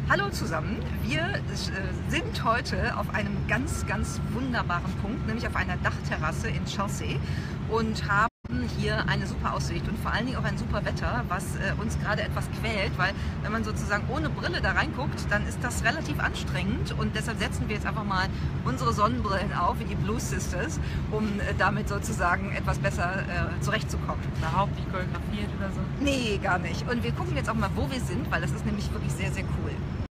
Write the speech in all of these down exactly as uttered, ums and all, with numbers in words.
Hallo zusammen, wir äh, sind heute auf einem ganz, ganz wunderbaren Punkt, nämlich auf einer Dachterrasse in Chelsea und haben hier eine super Aussicht und vor allen Dingen auch ein super Wetter, was äh, uns gerade etwas quält, weil wenn man sozusagen ohne Brille da reinguckt, dann ist das relativ anstrengend und deshalb setzen wir jetzt einfach mal unsere Sonnenbrillen auf, wie die Blue Sisters, um äh, damit sozusagen etwas besser äh, zurechtzukommen. Überhaupt nicht choreografiert oder so? Nee, gar nicht. Und wir gucken jetzt auch mal, wo wir sind, weil das ist nämlich wirklich sehr, sehr cool.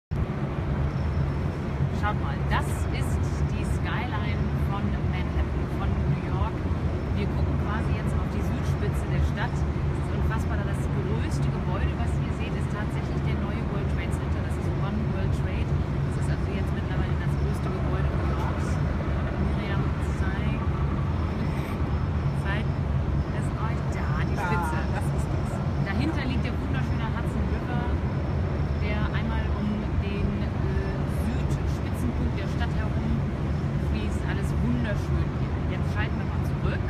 Schaut mal, das ist die Skyline von Manhattan, von New York. Wir gucken quasi jetzt auf die Südspitze der Stadt. Es ist unfassbar, das größte Gebäude, was ihr seht, ist tatsächlich der neue World Trade Center. Das ist One World Trade. Das ist also jetzt mittlerweile das größte Gebäude New Yorks. Miriam, zeig, zeig es euch da, die Spitze. Das ist das. Dahinter liegt der wunderschöne Hudson River, der einmal um den äh, Südspitzenpunkt der Stadt herum fließt. Alles wunderschön hier. Jetzt schalten wir mal zurück.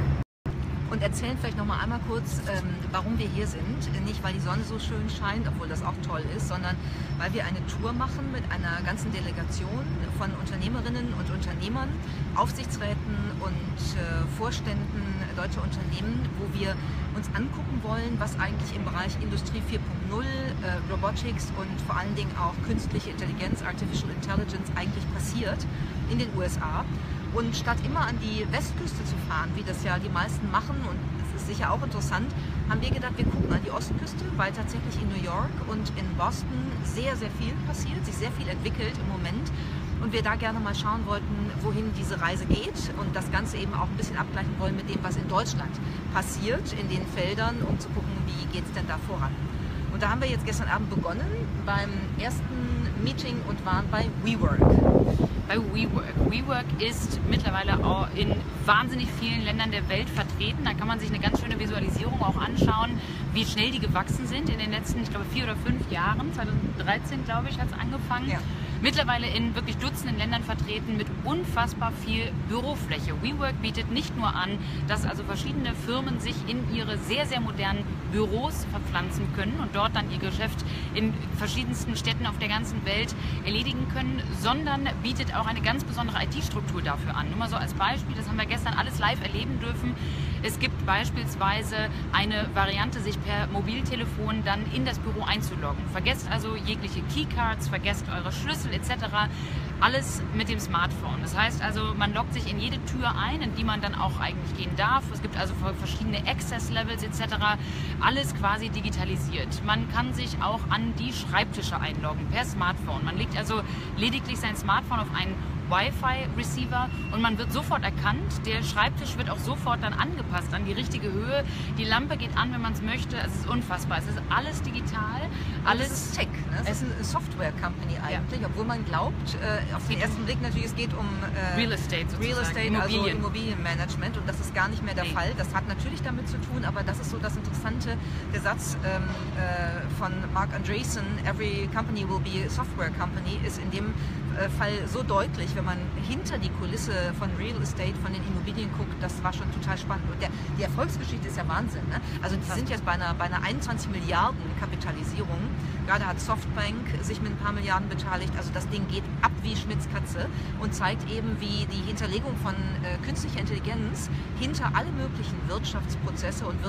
Und erzählen vielleicht noch mal einmal kurz, ähm, warum wir hier sind. Nicht, weil die Sonne so schön scheint, obwohl das auch toll ist, sondern weil wir eine Tour machen mit einer ganzen Delegation von Unternehmerinnen und Unternehmern, Aufsichtsräten und äh, Vorständen deutscher Unternehmen, wo wir uns angucken wollen, was eigentlich im Bereich Industrie vier Punkt null, äh, Robotics und vor allen Dingen auch künstliche Intelligenz, Artificial Intelligence eigentlich passiert in den U S A. Und statt immer an die Westküste zu fahren, wie das ja die meisten machen, und es ist sicher auch interessant, haben wir gedacht, wir gucken an die Ostküste, weil tatsächlich in New York und in Boston sehr, sehr viel passiert, sich sehr viel entwickelt im Moment. Und wir da gerne mal schauen wollten, wohin diese Reise geht und das Ganze eben auch ein bisschen abgleichen wollen mit dem, was in Deutschland passiert, in den Feldern, um zu gucken, wie geht es denn da voran. Und da haben wir jetzt gestern Abend begonnen beim ersten Meeting und waren bei WeWork. Bei WeWork. WeWork ist mittlerweile auch in wahnsinnig vielen Ländern der Welt vertreten. Da kann man sich eine ganz schöne Visualisierung auch anschauen, wie schnell die gewachsen sind in den letzten, ich glaube, vier oder fünf Jahren. zweitausenddreizehn, glaube ich, hat es angefangen. Ja. Mittlerweile in wirklich Dutzenden Ländern vertreten mit unfassbar viel Bürofläche. WeWork bietet nicht nur an, dass also verschiedene Firmen sich in ihre sehr, sehr modernen Büros verpflanzen können und dort dann ihr Geschäft in verschiedensten Städten auf der ganzen Welt erledigen können, sondern bietet auch eine ganz besondere I T-Struktur dafür an. Nur mal so als Beispiel, das haben wir gestern alles live erleben dürfen. Es gibt beispielsweise eine Variante, sich per Mobiltelefon dann in das Büro einzuloggen. Vergesst also jegliche Keycards, vergesst eure Schlüssel et cetera. Alles mit dem Smartphone. Das heißt also, man loggt sich in jede Tür ein, in die man dann auch eigentlich gehen darf. Es gibt also verschiedene Access-Levels et cetera. Alles quasi digitalisiert. Man kann sich auch an die Schreibtische einloggen per Smartphone. Man legt also lediglich sein Smartphone auf einen Wi-Fi-Receiver und man wird sofort erkannt. Der Schreibtisch wird auch sofort dann angepasst an die richtige Höhe. Die Lampe geht an, wenn man es möchte. Es ist unfassbar. Es ist alles digital. Alles es ist Tech. Ne? Es ist eine Software-Company eigentlich, ja. Obwohl man glaubt, äh, auf den ersten Blick natürlich, es geht um äh, Real Estate sozusagen. Real Estate, Immobilien. also Immobilienmanagement, und das ist gar nicht mehr der nee. Fall. Das hat natürlich damit zu tun, aber das ist so das Interessante. Der Satz ähm, äh, von Mark Andreessen, every company will be a software company, ist in dem äh, Fall so deutlich, wenn man hinter die Kulisse von Real Estate, von den Immobilien guckt. Das war schon total spannend. Und der, die Erfolgsgeschichte ist ja Wahnsinn. Ne? Also die sind jetzt bei einer, bei einer einundzwanzig Milliarden Kapitalisierung. Gerade hat Softbank sich mit ein paar Milliarden beteiligt. Also das Ding geht ab wie Schmitz Katze und zeigt eben, wie die Hinterlegung von äh, künstlicher Intelligenz hinter alle möglichen Wirtschaftsprozesse und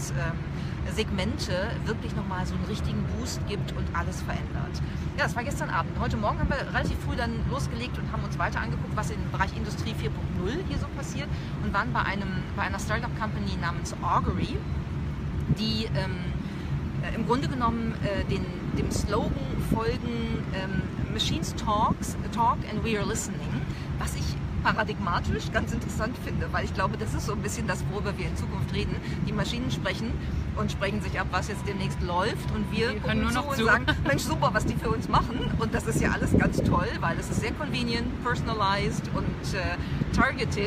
Wirtschaftssegmente äh, wirklich nochmal so einen richtigen Boost gibt und alles verändert. Ja, das war gestern Abend. Heute Morgen haben wir relativ früh dann losgelegt und haben uns weiter angeguckt, was im Bereich Industrie vier Punkt null hier so passiert, und waren bei, einem, bei einer Startup-Company namens Augury, die ähm, äh, im Grunde genommen äh, den, dem Slogan folgen, ähm, Machines talks, talk and we are listening, was ich paradigmatisch ganz interessant finde, weil ich glaube, das ist so ein bisschen das, worüber wir in Zukunft reden. Die Maschinen sprechen und sprechen sich ab, was jetzt demnächst läuft, und wir die gucken nur zu noch und zu. sagen, Mensch, super, was die für uns machen, und das ist ja alles ganz toll, weil es ist sehr convenient, personalized und äh, targeted,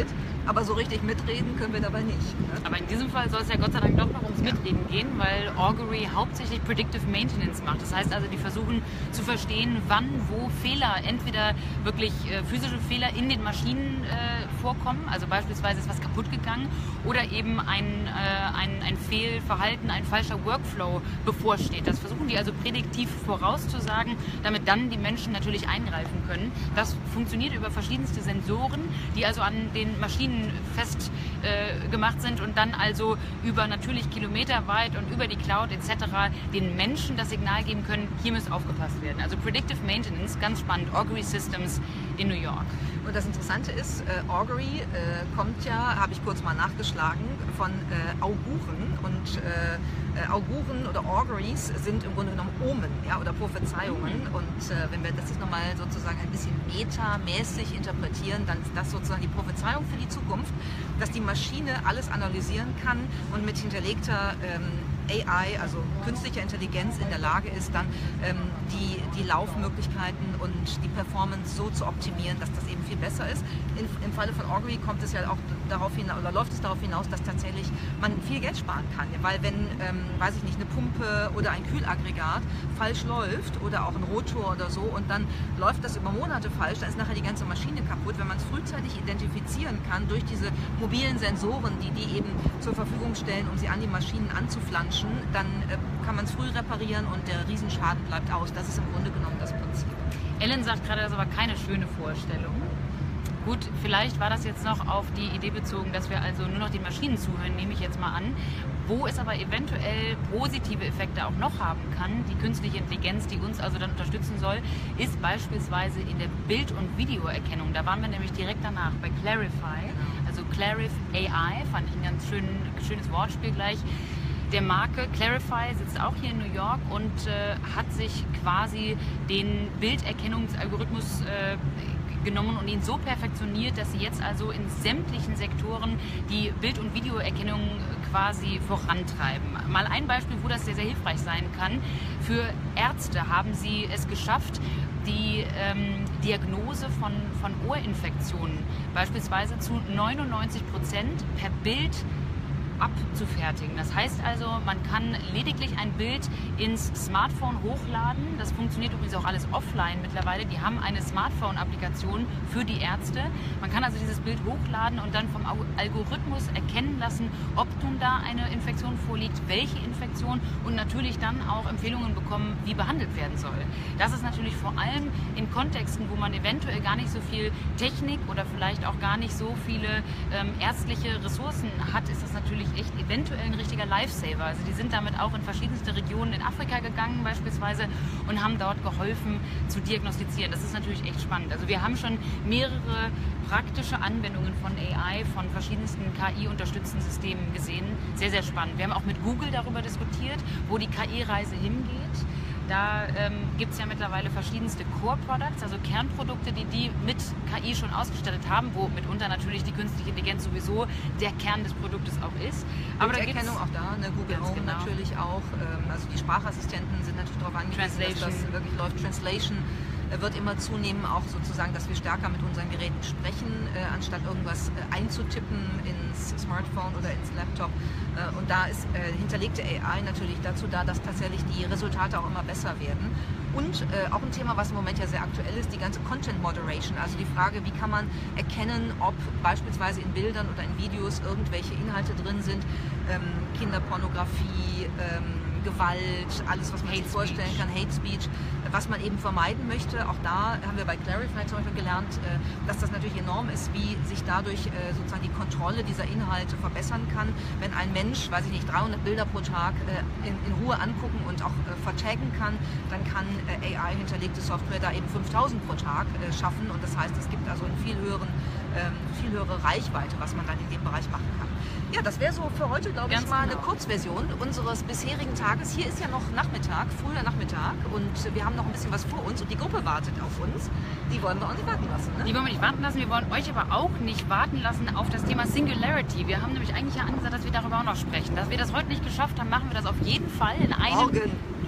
aber so richtig mitreden können wir dabei nicht. Ne? Aber in diesem Fall soll es ja Gott sei Dank doch noch ums Mitreden gehen, weil Augury hauptsächlich Predictive Maintenance macht. Das heißt also, die versuchen zu verstehen, wann, wo Fehler, entweder wirklich äh, physische Fehler in den Maschinen äh, vorkommen, also beispielsweise ist was kaputt gegangen, oder eben ein, äh, ein, ein Fehlverhalten, ein falscher Workflow bevorsteht. Das versuchen die also prädiktiv vorauszusagen, damit dann die Menschen natürlich eingreifen können. Das funktioniert über verschiedenste Sensoren, die also an den Maschinen fest äh, gemacht sind und dann also über natürlich kilometerweit und über die Cloud et cetera den Menschen das Signal geben können, hier muss aufgepasst werden. Also Predictive Maintenance, ganz spannend, Augury Systems in New York. Und das Interessante ist, äh, Augury äh, kommt ja, habe ich kurz mal nachgeschlagen, von äh, Auguren und äh, Auguren oder Auguries sind im Grunde genommen Omen, ja, oder Prophezeiungen. Mhm. Und äh, wenn wir das jetzt nochmal sozusagen ein bisschen metamäßig interpretieren, dann ist das sozusagen die Prophezeiung für die Zukunft, dass die Maschine alles analysieren kann und mit hinterlegter ähm, A I, also künstlicher Intelligenz, in der Lage ist, dann ähm, die, die Laufmöglichkeiten und die Performance so zu optimieren, dass das eben viel besser ist. In, Im Falle von Augury kommt es ja auch darauf hinaus, oder läuft es darauf hinaus, dass tatsächlich man viel Geld sparen kann. Weil wenn, ähm, weiß ich nicht, eine Pumpe oder ein Kühlaggregat falsch läuft oder auch ein Rotor oder so und dann läuft das über Monate falsch, dann ist nachher die ganze Maschine kaputt. Wenn man es frühzeitig identifizieren kann durch diese mobilen Sensoren, die die eben zur Verfügung stellen, um sie an die Maschinen anzuflanschen, dann äh, kann man es früh reparieren und der Riesenschaden bleibt aus. Das ist im Grunde genommen das Prinzip. Ellen sagt gerade, das ist aber keine schöne Vorstellung. Gut, vielleicht war das jetzt noch auf die Idee bezogen, dass wir also nur noch den Maschinen zuhören, nehme ich jetzt mal an. Wo es aber eventuell positive Effekte auch noch haben kann, die künstliche Intelligenz, die uns also dann unterstützen soll, ist beispielsweise in der Bild- und Videoerkennung. Da waren wir nämlich direkt danach bei Clarify, also Clarif A I, fand ich ein ganz schön, schönes Wortspiel gleich. Der Marke Clarify sitzt auch hier in New York und äh, hat sich quasi den Bilderkennungsalgorithmus äh, genommen und ihn so perfektioniert, dass sie jetzt also in sämtlichen Sektoren die Bild- und Videoerkennung quasi vorantreiben. Mal ein Beispiel, wo das sehr, sehr hilfreich sein kann. Für Ärzte haben sie es geschafft, die ähm, Diagnose von, von Ohrinfektionen beispielsweise zu neunundneunzig Prozent per Bild abzufertigen. Das heißt also, man kann lediglich ein Bild ins Smartphone hochladen. Das funktioniert übrigens auch alles offline mittlerweile. Die haben eine Smartphone-Applikation für die Ärzte. Man kann also dieses Bild hochladen und dann vom Algorithmus erkennen lassen, ob nun da eine Infektion vorliegt, welche Infektion und natürlich dann auch Empfehlungen bekommen, wie behandelt werden soll. Das ist natürlich vor allem in Kontexten, wo man eventuell gar nicht so viel Technik oder vielleicht auch gar nicht so viele ähm, ärztliche Ressourcen hat, ist das natürlich echt eventuell ein richtiger Lifesaver. Also die sind damit auch in verschiedenste Regionen in Afrika gegangen beispielsweise und haben dort geholfen zu diagnostizieren. Das ist natürlich echt spannend. Also wir haben schon mehrere praktische Anwendungen von A I, von verschiedensten K I-unterstützten Systemen gesehen. Sehr, sehr spannend. Wir haben auch mit Google darüber diskutiert, wo die K I-Reise hingeht. Da ähm, gibt es ja mittlerweile verschiedenste Core-Products, also Kernprodukte, die die mit K I schon ausgestattet haben, wo mitunter natürlich die künstliche Intelligenz sowieso der Kern des Produktes auch ist. Aber die Erkennung auch da, ne? Google Home genau. natürlich auch. Ähm, also die Sprachassistenten sind natürlich darauf angewiesen, dass das wirklich läuft. Translation wird immer zunehmen, auch sozusagen, dass wir stärker mit unseren Geräten sprechen, äh, anstatt irgendwas äh, einzutippen ins Smartphone oder ins Laptop. Äh, und da ist äh, hinterlegte A I natürlich dazu da, dass tatsächlich die Resultate auch immer besser werden. Und äh, auch ein Thema, was im Moment ja sehr aktuell ist, die ganze Content Moderation, also die Frage, wie kann man erkennen, ob beispielsweise in Bildern oder in Videos irgendwelche Inhalte drin sind, ähm, Kinderpornografie, ähm, Gewalt, alles, was man sich vorstellen kann, Hate Speech, was man eben vermeiden möchte. Auch da haben wir bei Clarify zum Beispiel gelernt, dass das natürlich enorm ist, wie sich dadurch sozusagen die Kontrolle dieser Inhalte verbessern kann. Wenn ein Mensch, weiß ich nicht, dreihundert Bilder pro Tag in, in Ruhe angucken und auch vertaggen kann, dann kann A I hinterlegte Software da eben fünftausend pro Tag schaffen. Und das heißt, es gibt also eine viel, höheren, viel höhere Reichweite, was man dann in dem Bereich machen kann. Ja, das wäre so für heute, glaube ich, mal genau. eine Kurzversion unseres bisherigen Tages. Hier ist ja noch Nachmittag, früher Nachmittag und wir haben noch ein bisschen was vor uns und die Gruppe wartet auf uns. Die wollen wir auch nicht warten lassen. Ne? Die wollen wir nicht warten lassen, wir wollen euch aber auch nicht warten lassen auf das Thema Singularity. Wir haben nämlich eigentlich ja angesagt, dass wir darüber auch noch sprechen. Dass wir das heute nicht geschafft haben, machen wir das auf jeden Fall in einem... Morgen.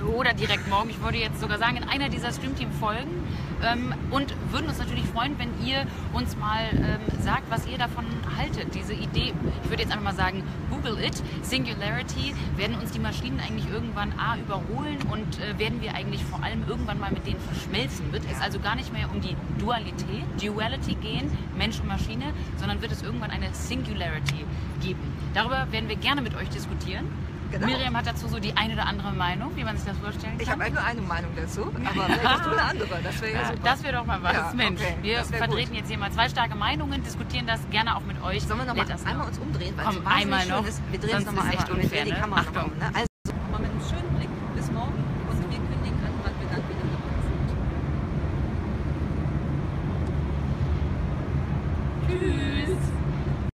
oder direkt morgen, ich würde jetzt sogar sagen, in einer dieser Streamteam-Folgen. Ähm, und würden uns natürlich freuen, wenn ihr uns mal ähm, sagt, was ihr davon haltet. Diese Idee, ich würde jetzt einfach mal sagen, Google it, Singularity, werden uns die Maschinen eigentlich irgendwann A überholen und äh, werden wir eigentlich vor allem irgendwann mal mit denen verschmelzen? Wird es also gar nicht mehr um die Dualität, Duality gehen, Mensch und Maschine, sondern wird es irgendwann eine Singularity geben? Darüber werden wir gerne mit euch diskutieren. Genau. Miriam hat dazu so die eine oder andere Meinung, wie man sich das vorstellen kann. Ich habe nur eine Meinung dazu, aber vielleicht hast du eine andere. Das wäre ja super. Das wäre doch mal was. Ja, Mensch, okay. wir vertreten gut. jetzt hier mal zwei starke Meinungen, diskutieren das gerne auch mit euch. Sollen wir noch mal einmal uns umdrehen? Weil Komm, es einmal noch. Ist. Wir drehen es nochmal einmal. Unfair, wir drehen die Kamera ne? noch um. Ne? Also mal mit einem schönen Blick bis morgen und wir kündigen an, wann wir dann wieder dabei sind. Tschüss.